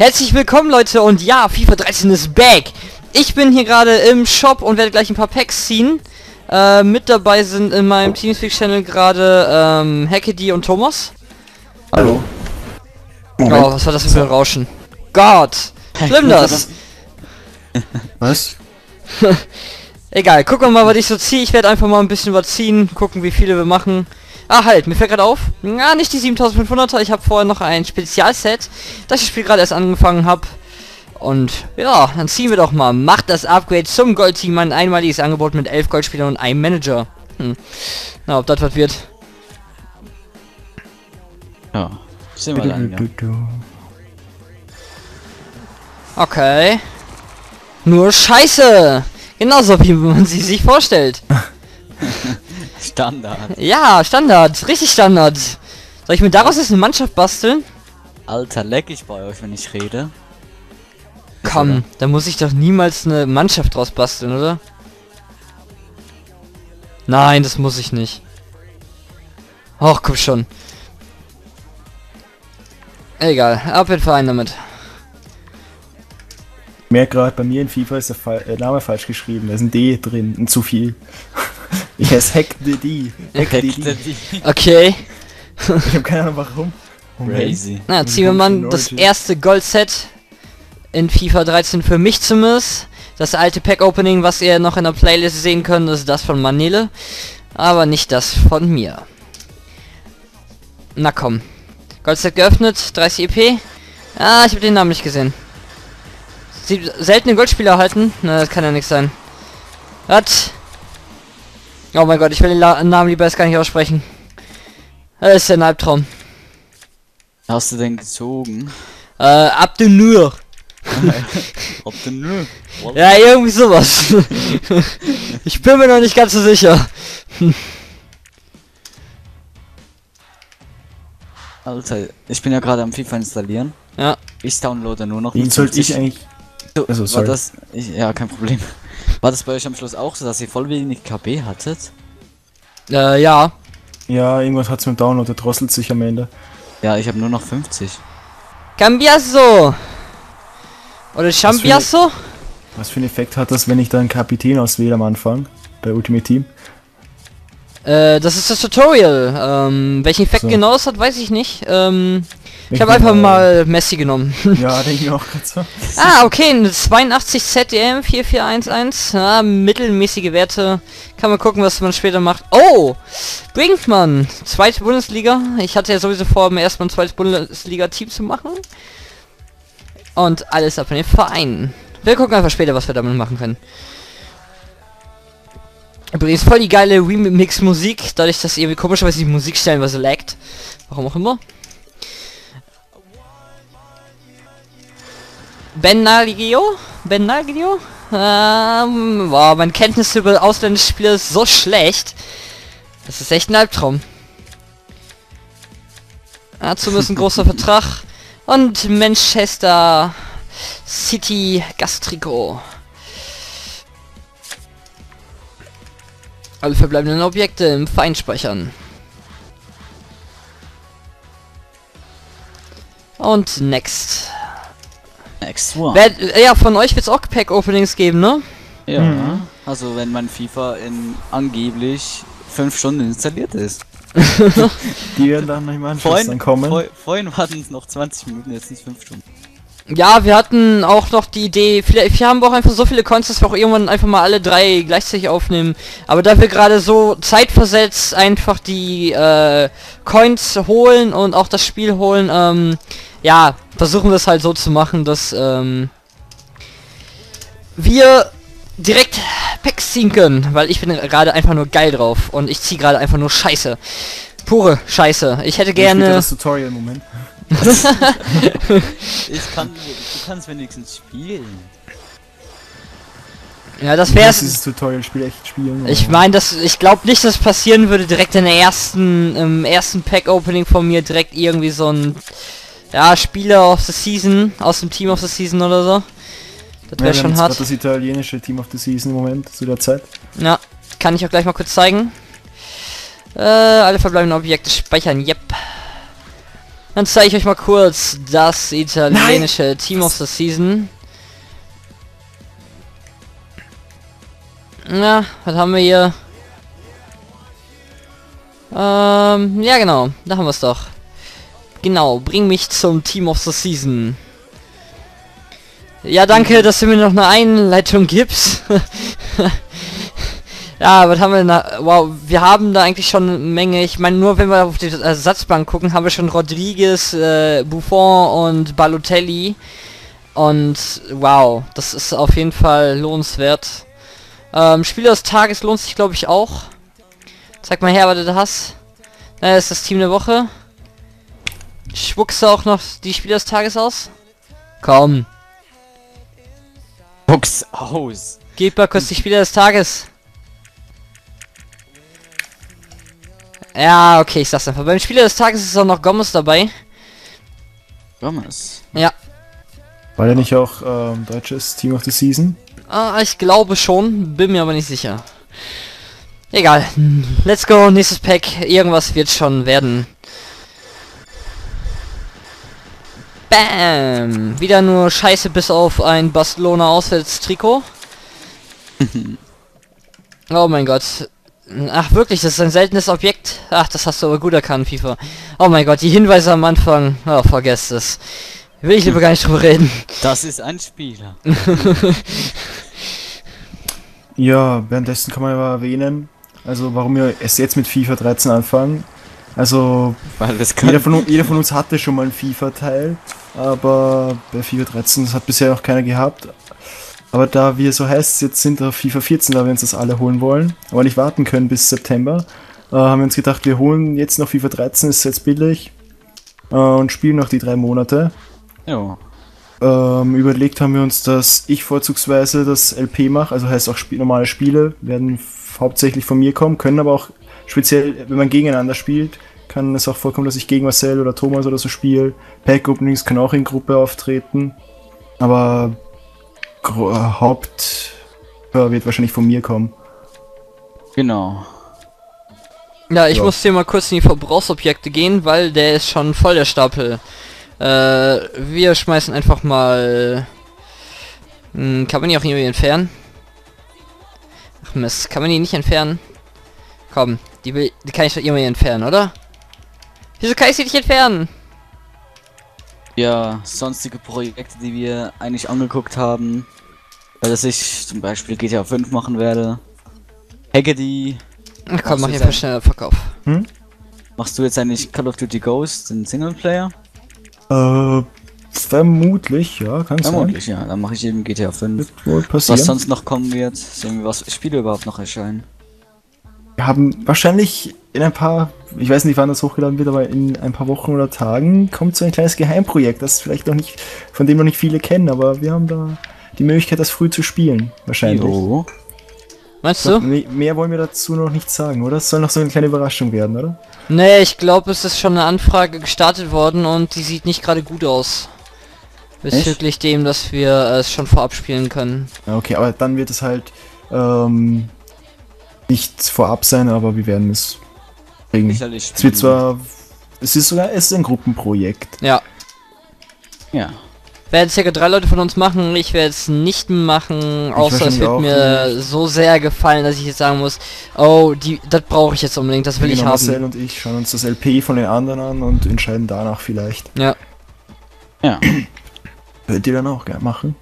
Herzlich willkommen, Leute, und ja, FIFA 13 ist back. Ich bin hier gerade im Shop und werde gleich ein paar Packs ziehen. Mit dabei sind in meinem Teamspeak-Channel gerade Hackedy und Thomas. Hallo. Moment. Oh, was war das für ein Rauschen? Gott! Schlimm das! Was? Egal, gucken wir mal, was ich so ziehe. Ich werde einfach mal ein bisschen was ziehen, gucken, wie viele wir machen. Ah, halt, mir fällt gerade auf. Ja, nicht die 7500er. Ich habe vorher noch ein Spezialset, das ich Spiel gerade erst angefangen habe. Und ja, dann ziehen wir doch mal. Macht das Upgrade zum Goldteam, ein einmaliges Angebot mit 11 Goldspielern und einem Manager. Na, ob das was wird. Ja, sehen wir dann, ja. Okay. Nur Scheiße! Genauso wie man sie sich vorstellt. Standard. Ja, Standard. Richtig Standard. Soll ich mir daraus jetzt eine Mannschaft basteln? Alter, leck ich bei euch, wenn ich rede. Komm, da muss ich doch niemals eine Mannschaft draus basteln, oder? Nein, das muss ich nicht. Och, komm schon. Egal, ab in den Verein damit. Ich merke gerade, bei mir in FIFA ist der Name falsch geschrieben. Da ist ein D drin, ein zu viel. Ich heiße Hackedy. Okay. Ich habe keine Ahnung warum. Crazy. Na, ziehen wir mal das erste Gold-Set in FIFA 13 für mich zumindest. Das alte Pack-Opening, was ihr noch in der Playlist sehen könnt, ist das von Manele. Aber nicht das von mir. Na komm. Gold-Set geöffnet, 30 EP. Ah, ich habe den Namen nicht gesehen. Seltene Goldspieler halten? Na, das kann ja nichts sein. Was? Oh mein Gott, ich will den Namen lieber erst gar nicht aussprechen. Das ist ja ein Albtraum. Hast du denn gezogen? Abdenur. Abdenur. Ja, irgendwie sowas. Ich bin mir noch nicht ganz so sicher. Alter, ich bin ja gerade am FIFA installieren. Ja. Ich downloade nur noch. Wen sollte ich eigentlich... So, Also, sorry. war das... ja, kein Problem. War das bei euch am Schluss auch so, dass ihr voll wenig KB hattet? Ja. Ja, irgendwas hat's mit dem Download, der drosselt sich am Ende. Ja, ich habe nur noch 50. Cambiasso. Oder Chambiasso? Was für einen Effekt hat das, wenn ich da einen Kapitän auswähle am Anfang? Bei Ultimate Team? Das ist das Tutorial. Welchen Effekt So. genau es hat, weiß ich nicht. Ich habe einfach mal Messi genommen. Ja, denke ich auch gerade so. Ah, okay, eine 82 ZDM 4411. Ja, mittelmäßige Werte. Kann man gucken, was man später macht. Oh! Brinkmann! Zweite Bundesliga. Ich hatte ja sowieso vor, mir erstmal ein zweites Bundesliga-Team zu machen. Und alles ab in den Verein. Wir gucken einfach später, was wir damit machen können. Übrigens voll die geile Remix-Musik. Dadurch, dass irgendwie komischerweise die Musik stellenweise laggt. Warum auch immer. Benalgio? Wow, meine Kenntnis über ausländische Spiele ist so schlecht. Das ist echt ein Albtraum. Dazu ist ein großer Vertrag. Und Manchester City Gastriko. Alle verbleibenden Objekte im Verein speichern. Und next. Next one. Ja, von euch wird es auch Pack-Openings geben, ne? Ja, also wenn mein FIFA in angeblich 5 Stunden installiert ist. Die werden dann nicht mal dann kommen. Vorhin waren es noch 20 Minuten, jetzt sind es 5 Stunden. Ja, wir hatten auch noch die Idee, vielleicht wir haben auch einfach so viele Coins, dass wir auch irgendwann einfach mal alle 3 gleichzeitig aufnehmen. Aber da wir gerade so zeitversetzt einfach die Coins holen und auch das Spiel holen, ja, versuchen wir es halt so zu machen, dass wir direkt Packs ziehen können, weil ich bin gerade einfach nur geil drauf und ich ziehe gerade einfach nur Scheiße. Pure Scheiße. Ich hätte gerne... Das Tutorial-Moment. Du kannst wenigstens spielen. Ja, das wäre dieses Tutorial-Spiel echt spielen. Ich meine, ich glaube nicht, dass es passieren würde, direkt in der im ersten Pack-Opening von mir direkt irgendwie so ein... Ja, Spieler of the Season, aus dem Team of the Season oder so. Das wäre schon hart. Das italienische Team of the Season im Moment, zu der Zeit. Ja, kann ich auch gleich mal kurz zeigen. Alle verbleibenden Objekte speichern, yep. Dann zeige ich euch mal kurz das italienische Team of the Season. Na, was haben wir hier? Ja genau, da haben wir es doch. Genau, bring mich zum Team of the Season. Ja, danke, dass du mir noch eine Einleitung gibst. Ja, was haben wir da? Wow, wir haben da eigentlich schon eine Menge. Ich meine, nur wenn wir auf die Ersatzbank gucken, haben wir schon Rodriguez, Buffon und Balotelli. Und wow, das ist auf jeden Fall lohnenswert. Spieler des Tages lohnt sich, glaube ich, auch. Zeig mal her, was du da hast. Das ist das Team der Woche. Schwuchst du auch noch die Spieler des Tages aus? Komm. Box aus. Gib mal kurz die Spieler des Tages. Ja, okay, ich sag's einfach. Beim Spieler des Tages ist auch noch Gomez dabei. Gomez? Ja. War der nicht auch deutsches Team of the Season? Ah, ich glaube schon, bin mir aber nicht sicher. Egal. Let's go, nächstes Pack. Irgendwas wird schon werden. Bam! Wieder nur Scheiße bis auf ein Barcelona Auswärtstrikot. Oh mein Gott. Ach wirklich, das ist ein seltenes Objekt. Ach, das hast du aber gut erkannt, FIFA. Oh mein Gott, die Hinweise am Anfang. Oh, vergesst es. Will ich lieber gar nicht drüber reden. Das ist ein Spieler. Ja, währenddessen kann man aber erwähnen, also warum wir erst jetzt mit FIFA 13 anfangen. Also, Weil das jeder von uns hatte schon mal einen FIFA-Teil, aber bei FIFA 13, das hat bisher noch keiner gehabt. Aber da wir, so heißt es, jetzt sind auf FIFA 14, da wir uns das alle holen wollen, aber nicht warten können bis September, haben wir uns gedacht, wir holen jetzt noch FIFA 13, ist jetzt billig, und spielen noch die 3 Monate. Ja. Überlegt haben wir uns, dass ich vorzugsweise das LP mache, also heißt auch normale Spiele werden hauptsächlich von mir kommen, können aber auch speziell, wenn man gegeneinander spielt, kann es auch vorkommen, dass ich gegen Marcel oder Thomas oder so spiele. Pack-Openings können auch in Gruppe auftreten, aber Haupt wird wahrscheinlich von mir kommen. Genau. Ja, ich muss hier mal kurz in die Verbrauchsobjekte gehen, weil der ist schon voll, der Stapel. Wir schmeißen einfach mal... kann man die auch irgendwie entfernen? Ach Mist, kann man die nicht entfernen? Komm, die kann ich doch irgendwie entfernen, oder? Wieso kann ich sie nicht entfernen? Ja, sonstige Projekte, die wir eigentlich angeguckt haben. Weil dass ich zum Beispiel GTA 5 machen werde. Haggerty. Ach komm, mach hier mal schneller Verkauf. Machst du jetzt eigentlich Call of Duty Ghost, den Singleplayer? Vermutlich, ja, kann sein. Vermutlich, ja. Dann mache ich eben GTA 5. Wird wohl passieren. Was sonst noch kommen wird, sehen wir, was Spiele überhaupt noch erscheinen. Wir haben wahrscheinlich in ein paar, ich weiß nicht wann das hochgeladen wird, aber in ein paar Wochen oder Tagen kommt so ein kleines Geheimprojekt, das vielleicht noch nicht, von dem noch nicht viele kennen, aber wir haben da die Möglichkeit, das früh zu spielen, wahrscheinlich. Jo. Meinst du? Mehr wollen wir dazu noch nicht sagen, oder? Es soll noch so eine kleine Überraschung werden, oder? Nee, ich glaube, es ist schon eine Anfrage gestartet worden und die sieht nicht gerade gut aus. Bezüglich dem, dass wir es schon vorab spielen können. Ja, okay, aber dann wird es halt nicht vorab sein, aber wir werden es bringen. Sicherlich. Es wird zwar, es ist ein Gruppenprojekt. Ja. Ja. Werden circa 3 Leute von uns machen, ich werde es nicht machen, außer es wird mir so sehr gefallen, dass ich jetzt sagen muss, oh, das brauche ich jetzt unbedingt, das will ich haben. Marcel und ich schauen uns das LP von den anderen an und entscheiden danach vielleicht. Ja. Ja. Könnt ihr dann auch gerne machen.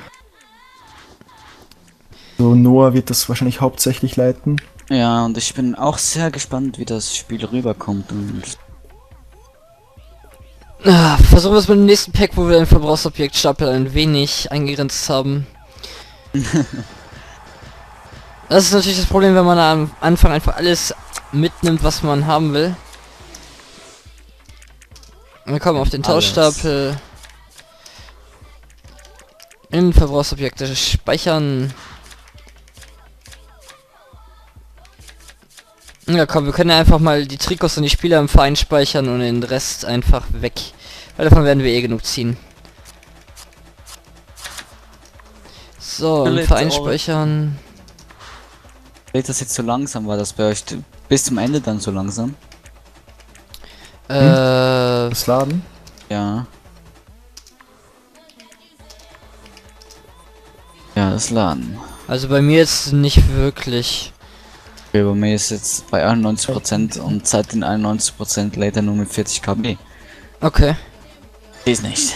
So, Noah wird das wahrscheinlich hauptsächlich leiten. Ja, und ich bin auch sehr gespannt, wie das Spiel rüberkommt. Und versuchen wir es mit dem nächsten Pack, wo wir den Verbrauchsobjektstapel ein wenig eingegrenzt haben. Das ist natürlich das Problem, wenn man am Anfang einfach alles mitnimmt, was man haben will. Wir kommen auf den Tauschstapel. In Verbrauchsobjekte speichern. Ja komm, wir können ja einfach mal die Trikots und die Spieler im Verein speichern und den Rest einfach weg. Weil davon werden wir eh genug ziehen. So, im Verein speichern. Lädt das jetzt so langsam? War das bei euch bis zum Ende dann so langsam? Was das laden? Ja. Ja, das Laden. Also bei mir jetzt nicht wirklich. Okay, bei mir ist jetzt bei 91% und seit den 91% lädt er nur mit 40 KB. Okay. Ist nicht.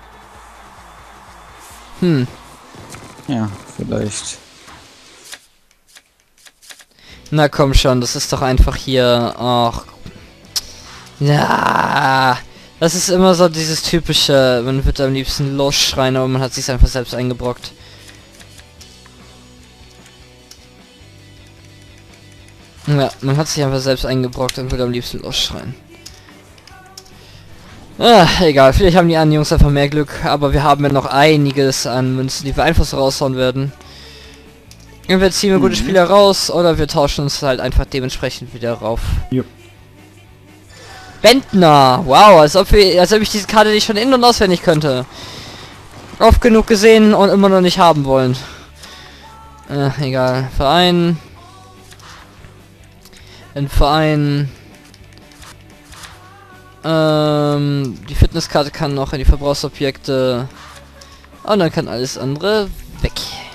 Ja, vielleicht. Na komm schon, das ist doch einfach hier. Ach. Ja. Das ist immer so dieses typische, man wird am liebsten losschreien, aber man hat sich einfach selbst eingebrockt. Ja, man hat sich einfach selbst eingebrockt und würde am liebsten losschreien. Egal, vielleicht haben die anderen Jungs einfach mehr Glück, aber wir haben ja noch einiges an Münzen, die wir einfach so raushauen werden. Entweder ziehen wir gute Spieler raus, oder wir tauschen uns halt einfach dementsprechend wieder rauf. Jupp. Bentner! Wow, als ob ich diese Karte nicht schon in- und auswendig könnte. Oft genug gesehen und immer noch nicht haben wollen. Egal. Verein. Ein Verein. Die Fitnesskarte kann noch in die Verbrauchsobjekte. Und dann kann alles andere weg.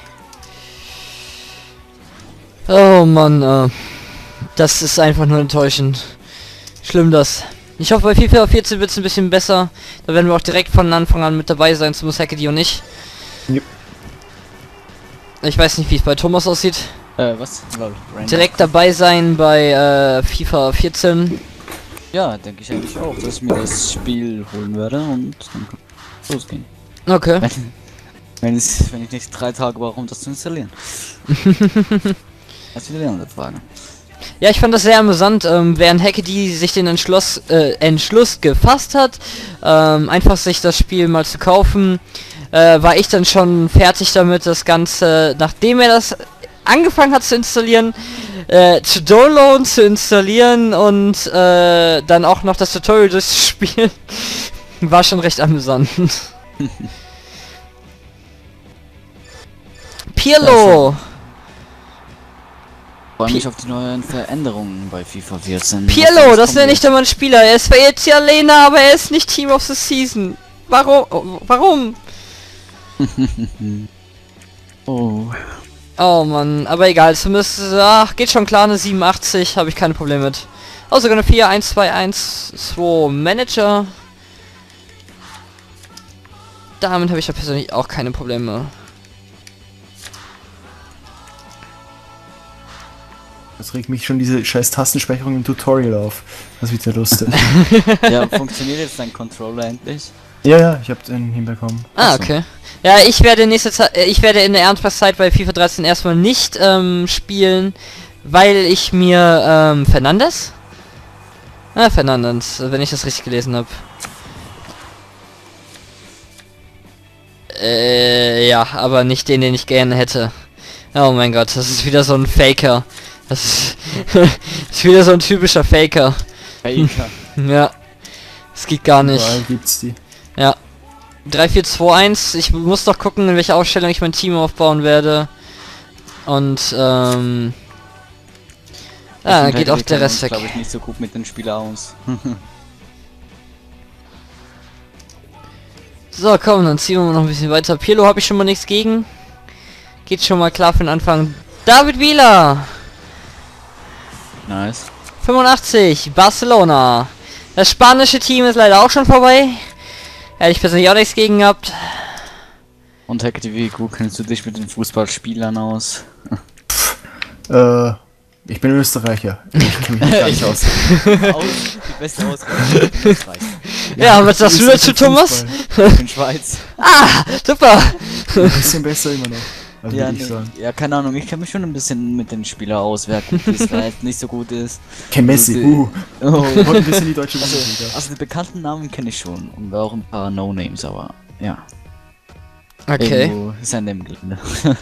Oh Mann, das ist einfach nur enttäuschend. Schlimm das. Ich hoffe, bei FIFA 14 wird es ein bisschen besser. Da werden wir auch direkt von Anfang an mit dabei sein, zumindest Hackedy und ich. Yep. Ich weiß nicht, wie es bei Thomas aussieht. Was? Direkt dabei sein bei FIFA 14. Ja, denke ich eigentlich auch, dass ich mir das Spiel holen werde und dann kann es losgehen. Okay. Wenn ich nicht 3 Tage brauche, um das zu installieren. Das ist wieder eine andere Frage. Ja, ich fand das sehr amüsant, während Hackedy sich den Entschluss gefasst hat, einfach sich das Spiel mal zu kaufen, war ich dann schon fertig damit, das Ganze, nachdem er das angefangen hat zu installieren, zu downloaden, zu installieren und dann auch noch das Tutorial durchzuspielen. War schon recht amüsant. Pirlo! Ich freue mich auf die neuen Veränderungen bei FIFA 14. Pirlo, das nenne ich doch mal einen Spieler. Er ist zwar jetzt ja Lena, aber er ist nicht Team of the Season. Warum? Warum? Oh. Oh Mann, aber egal, zumindest, geht schon klar, eine 87, habe ich keine Probleme mit. Oh, sogar eine 4, 1, 2, 1, 2 Manager. Damit habe ich ja persönlich auch keine Probleme. Das regt mich schon diese scheiß Tastenspeicherung im Tutorial auf. Das wird ja lustig. Ja, funktioniert jetzt dein Controller endlich? Ja, ich habe den hinbekommen. Ah, okay. Ja, ich werde in der Ernstpasszeit bei FIFA 13 erstmal nicht spielen, weil ich mir Fernandes, wenn ich das richtig gelesen habe. Ja, aber nicht den ich gerne hätte. Oh mein Gott, das ist wieder so ein Faker. Das ist, ist wieder so ein typischer Faker. Faker. Ja. Das geht gar nicht. Überall gibt's die. Ja. 3, 4, 2, 1. Ich muss doch gucken, in welcher Ausstellung ich mein Team aufbauen werde. Und, dann geht auch der Rest weg. Glaube ich nicht so gut mit den Spielern aus. So, komm, dann ziehen wir noch ein bisschen weiter. Pirlo habe ich schon mal nichts gegen. Geht schon mal klar für den Anfang. David Villa. Nice. 85, Barcelona. Das spanische Team ist leider auch schon vorbei. Hätte ich persönlich auch nichts gegen gehabt. Und Hackedy, wie gut kennst du dich mit den Fußballspielern aus? Ich bin Österreicher. Ich kenne mich gar nicht aus. Die beste Ausgabe. Ja, was sagst du dazu, Thomas? Ich bin Schweiz. Ah, super. Ein bisschen besser immer noch. Also Ja, würde ich sagen. ja, keine Ahnung, ich kenne mich schon ein bisschen mit den Spielern aus, wer gut ist, wer halt nicht so gut ist. Kein Messi, Oh. Und ein bisschen die deutsche Bundesliga. Also die bekannten Namen kenne ich schon und auch ein paar No-Names, aber ja. Okay. Irgendwo ist ein dem Gelände.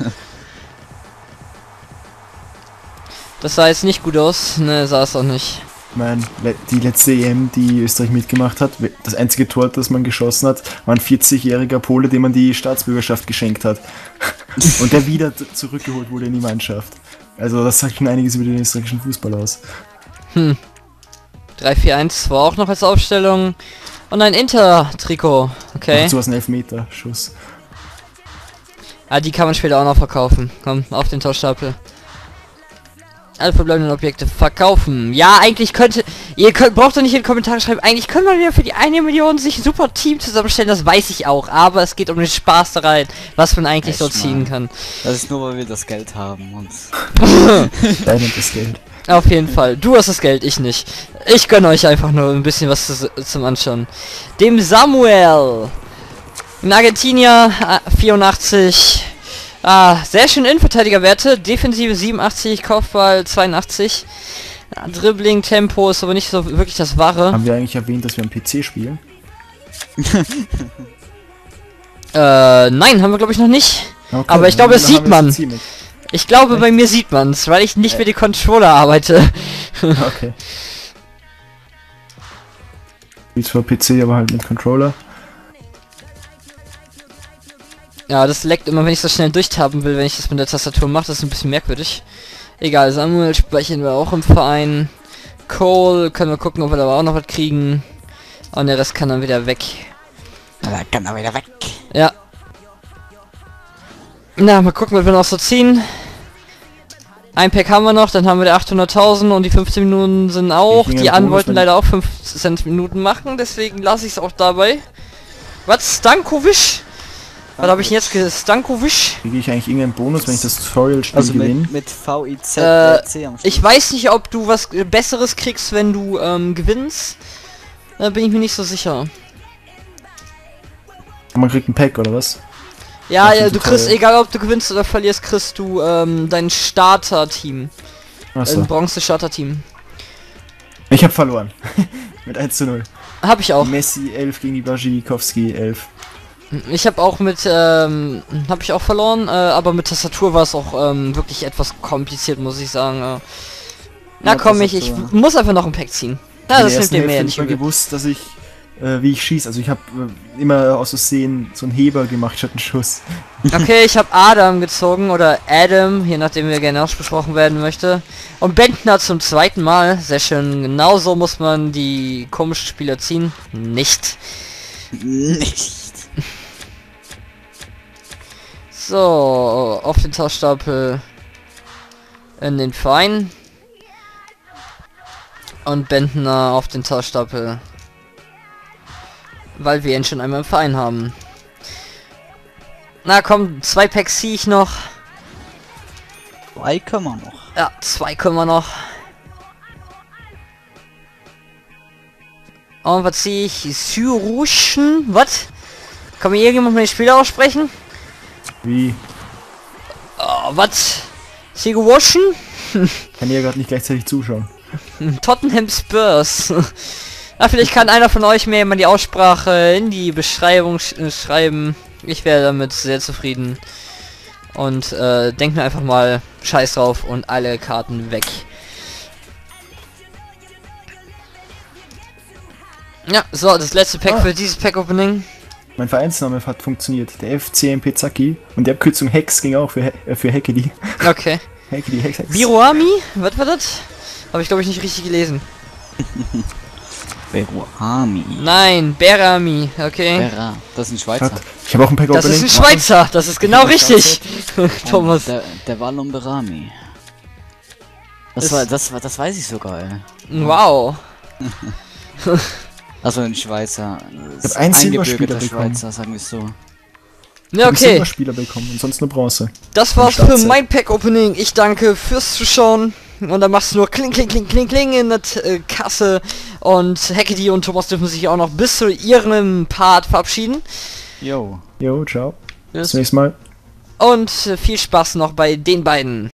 Das sah jetzt nicht gut aus. Ne, sah es auch nicht. Ich meine, die letzte EM, die Österreich mitgemacht hat, das einzige Tor, das man geschossen hat, war ein 40-jähriger Pole, dem man die Staatsbürgerschaft geschenkt hat. Und der wieder zurückgeholt wurde in die Mannschaft. Also das sagt schon einiges über den österreichischen Fußball aus. 3, 4, 1 war auch noch als Aufstellung. Und ein Inter-Trikot. Okay. Ach, so was ein Elfmeter-Schuss. Ah, die kann man später auch noch verkaufen. Komm, auf den Tauschstapel. Alle verbleibenden Objekte verkaufen. Ja, eigentlich könnte... braucht doch nicht in die Kommentare schreiben. Eigentlich könnte man wieder für die 1 Million sich ein super Team zusammenstellen. Das weiß ich auch. Aber es geht um den Spaß da rein. Was man eigentlich so ziehen kann. Das ist nur, weil wir das Geld haben. Und Dein und das Geld. Auf jeden Fall. Du hast das Geld, ich nicht. Ich gönne euch einfach nur ein bisschen was zum Anschauen. Dem Samuel. In Argentinier 84. Sehr schön Innenverteidigerwerte. Defensive 87, Kopfball 82. Dribbling, Tempo ist aber nicht so wirklich das Wahre. Haben wir eigentlich erwähnt, dass wir am PC spielen? Nein, haben wir glaube ich noch nicht. Okay, Aber ich glaube, das dann sieht haben wir man. das Ziel mit. Ich glaube, bei mir sieht man es, weil ich nicht mit dem Controller arbeite. Okay. Wie zwar PC, aber halt mit Controller. Ja, das leckt immer, wenn ich so schnell durchtappen will, wenn ich das mit der Tastatur mache. Das ist ein bisschen merkwürdig. Egal, Samuel speichern wir auch im Verein. Cole, können wir gucken, ob wir da auch noch was kriegen. Und der Rest kann dann wieder weg. da kann er wieder weg. Ja. Na, mal gucken, was wir noch so ziehen. Ein Pack haben wir noch, dann haben wir die 800.000 und die 15 Minuten sind auch. Ich Die ging anderen Bonus, wollten leider auch 15 Minuten machen, deswegen lasse ich es auch dabei. Was? Stankovic? Was habe ich denn jetzt gesagt? Stankovic? Kriege ich eigentlich irgendeinen Bonus, wenn ich das Tutorial-Spiel Also gewinne? mit VIZ am Schluss. Ich weiß nicht, ob du was Besseres kriegst, wenn du gewinnst. Da bin ich mir nicht so sicher. Man kriegt ein Pack, oder was? Ja, Ach, ja, du total. kriegst, egal ob du gewinnst oder verlierst, kriegst du dein Starter-Team. Achso. Ein Bronze-Starter-Team. Ich habe verloren. Mit 1:0. Hab ich auch. Messi 11 gegen die Bajikowski 11. Ich habe auch mit, habe ich auch verloren, aber mit Tastatur war es auch wirklich etwas kompliziert, muss ich sagen. Na Ja, komm, ich Tastatur. muss einfach noch ein Pack ziehen. In Ja, der das nimmt ersten ihr mir ja Hälfte nicht hab ich mal übel. gewusst, dass ich, wie ich schieße. Also ich habe immer aus Versehen so einen Heber gemacht statt einen Schuss. Okay, ich habe Adam gezogen, oder Adam, je nachdem wie er gerne ausgesprochen werden möchte. Und Bentner zum zweiten Mal, sehr schön. Genauso muss man die komischen Spieler ziehen. Nicht. Nicht. So, auf den Tauschstapel in den Verein. Und Bentner auf den Tauschstapel. Weil wir ihn schon einmal im Verein haben. Na komm, 2 Packs ziehe ich noch. 2 können wir noch. Ja, 2 können wir noch. Und was ziehe ich? Syruschen? Was? Kann mir irgendjemand mal die Spieler aussprechen? Wie? Oh, was? Syruschen? Kann ja gerade nicht gleichzeitig zuschauen. Tottenham Spurs. Vielleicht kann einer von euch mir mal die Aussprache in die Beschreibung schreiben. Ich wäre damit sehr zufrieden. Und denkt mir einfach mal Scheiß drauf und alle Karten weg. Ja, so, das letzte Pack für dieses Pack-Opening. Mein Vereinsname hat funktioniert. Der FCMP Zacki. Und die Abkürzung Hex ging auch für Hackedy. Okay. Hackedy, Hex, Hex. Biroami? Was war das? Habe ich glaube ich nicht richtig gelesen. Beruhami. Nein, Berami. Okay. Bera. Das ist ein Schweizer. Ich habe auch ein Pack Das Opening. ist ein Schweizer. Das ist genau richtig. Thomas. Der Wallon Berami. Ist- Das weiß ich sogar, ey. Wow. Also ein Schweizer. hab einen Silberspieler eingebürgerter bekommen. Schweizer, sagen wir es so. Ja, Einen okay. Silberspieler bekommen und sonst nur Bronze. Das war's für Startset. mein Pack-Opening. Ich danke fürs Zuschauen. Und dann machst du nur kling, kling, kling, kling, kling in der Kasse. Und Hackedy und Thomas dürfen sich auch noch bis zu ihrem Part verabschieden. Yo. Jo, ciao. Bis Yes. zum nächsten Mal. Und viel Spaß noch bei den beiden.